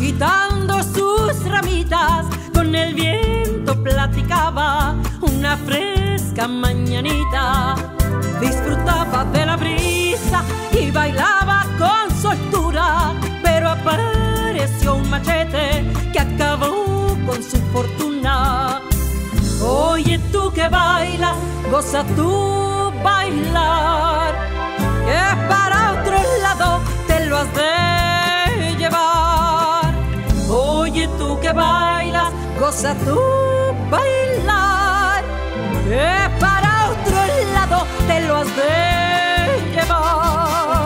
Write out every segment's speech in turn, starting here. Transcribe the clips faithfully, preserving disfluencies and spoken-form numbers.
agitando sus ramitas, con el viento platicaba una fresca mañanita. Disfrutaba de la brisa y bailaba con soltura, pero apareció un machete que acabó con su fortuna. Oye, tú que bailas, goza tu bailar, que para otro lado te lo has de llevar. Oye, tú que bailas, goza tu bailar, que para otro lado te lo has de llevar.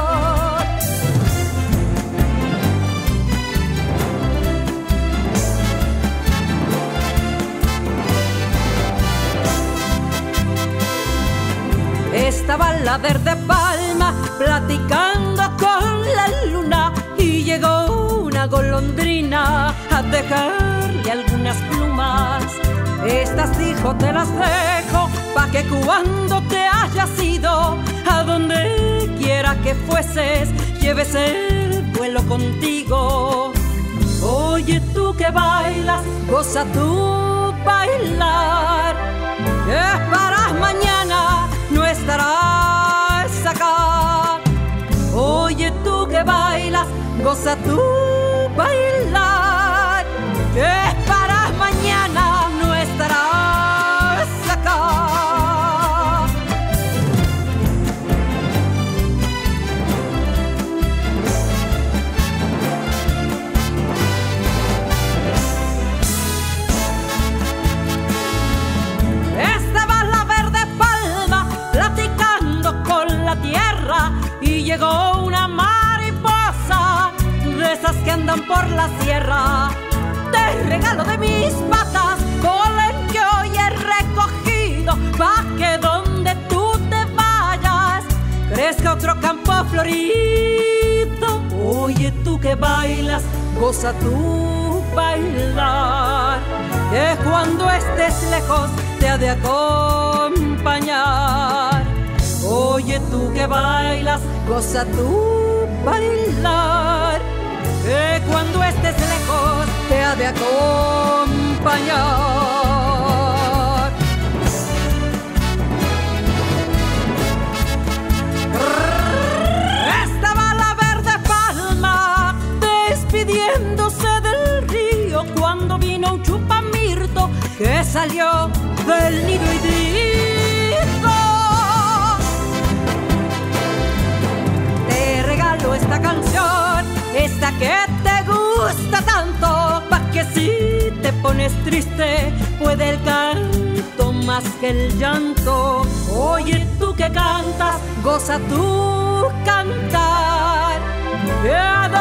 Estaba la verde palma platicando con la luna, y llegó una golondrina a dejarle algunas plumas. Estas dijo: te las dejo pa' que cuando te hayas ido, a donde quiera que fueses, lleves el vuelo contigo. Oye, tú que bailas, goza tu bailar, que para mañana no estarás acá. Oye, tú que bailas, goza tu bailar, que para mañana no estarás acá. Tierra, y llegó una mariposa de esas que andan por la sierra. Te regalo de mis patas polen que hoy he recogido, pa' que donde tú te vayas crezca otro campo florido. Oye, tú que bailas, goza tu bailar, que cuando estés lejos te ha de acompañar. Oye, tú que bailas, goza tu bailar, que cuando estés lejos te ha de acompañar. Estaba la verde palma despidiéndose del río, cuando vino un chupamirto que salió del nido y dijo: esta canción, esta que te gusta tanto, pa' que si te pones triste puede el canto más que el llanto. Oye, tú que cantas, goza tu cantar, que